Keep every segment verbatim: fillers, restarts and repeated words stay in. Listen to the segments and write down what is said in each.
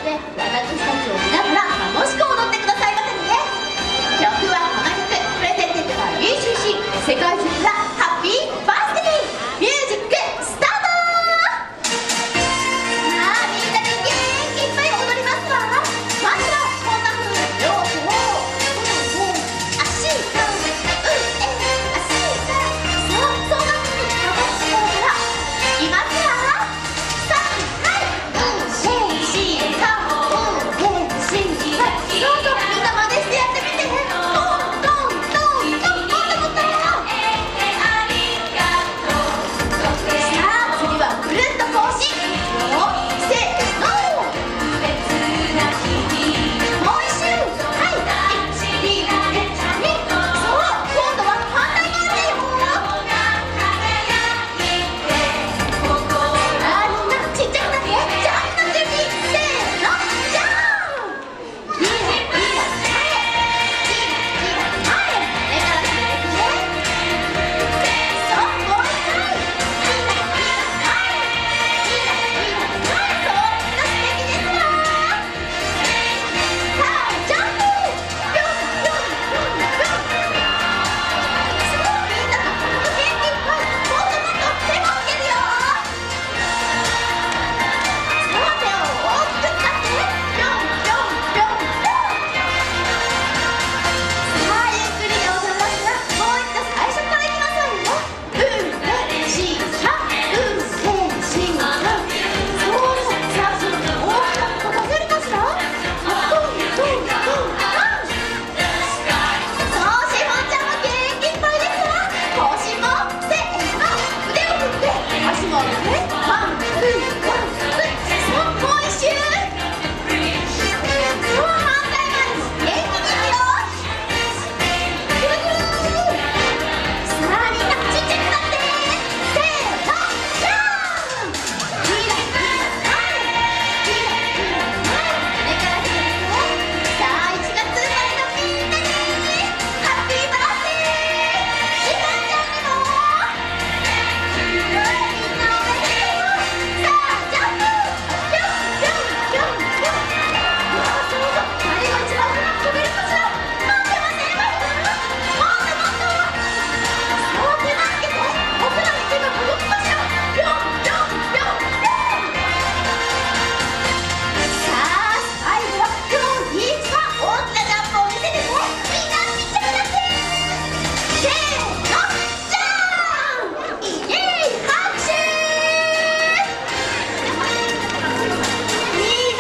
で私たちを見ながら楽しく踊ってくださいませね。曲はこの曲、プレゼンテッドバイ ビーシーシー 世界中からハッピーバースデー。ミュージックスタート。さあみんなで元気いっぱい踊りますわ。まずはこんな風に両手をうんうん足がうんえ足がそうそんな風に伸ばす方からいきますよ。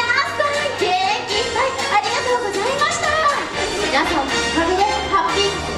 皆さんのおかげでハッピー